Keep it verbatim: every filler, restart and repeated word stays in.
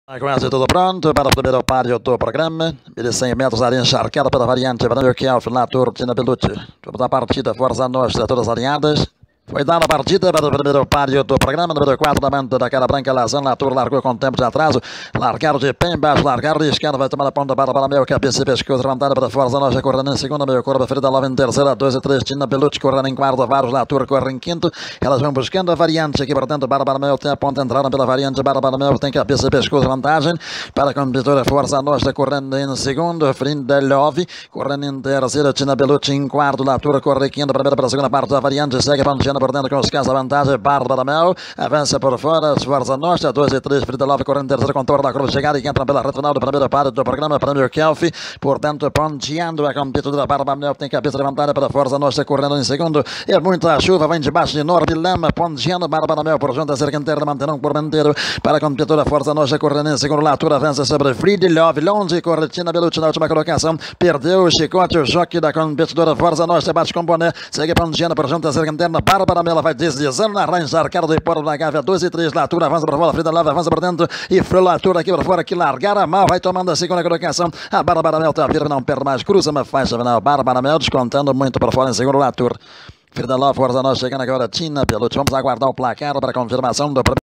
Quase tudo pronto para o primeiro páreo do programa. Ele cem metros área encharcada pela variante Branco Kelf na Turtina Belucci. Vamos à partida, força nostra, todas alinhadas. Foi dada a partida para o primeiro páreo do programa, número quatro da manta da cara branca, Lazan, Latour largou com tempo de atraso, largaram de pé embaixo, largaram de esquerda, vai tomar a ponta para para meio, cabeça e pescoço, levantada para Forza Noja, correndo em segunda, meio curva, Frida Love em terceira, dois e três, Tina Belucci correndo em quarto, Varos, Latour corre em quinto, elas vão buscando a variante aqui, portanto, Bárbara Mel tem a ponta, entraram pela variante, Bárbara Mel tem cabeça e pescoço, vantagem, para a competitora Forza Noja, correndo em segundo, Frida Love, correndo em terceira, Tina Belucci em quarto, Latour corre em quinto, primeira para a segunda parte da variante, segue ponteando por dentro com os casos, vantagem, Bárbara Mel, avança por fora, Forza Nostra, dois e três, Frida Love correndo terceiro contorno da curva de chegada e entra pela reta final do primeiro páreo do programa, Prêmio Kelf, portanto, ponteando a competidora Bárbara Mel, tem cabeça levantada para Forza Nostra, correndo em segundo, é muita chuva, vem debaixo de enorme lama, ponteando Bárbara Mel por junto a cerca inteira, mantendo um por inteiro para a competidora Forza Nostra, correndo em segundo, Latour avança sobre Frida Love, longe, corre Tina Belucci na última colocação, perdeu o chicote, o choque da competidora Forza Nostra, bate com o boné, segue ponteando por junto a cerca interna, Bárbara Mel vai deslizando na range arcada do Hipódromo da Gávea, dois e três, Latour avança para fora, Frida Love avança por dentro e foi Latour aqui para fora, que largaram a mal, vai tomando a segunda colocação, a Bárbara Mel está firme, não perde mais, cruza uma faixa final, Bárbara Mel descontando muito para fora em segundo, Latour. Frida Love, Forza Noja chegando agora, Tina Belucci, vamos aguardar o placar para a confirmação do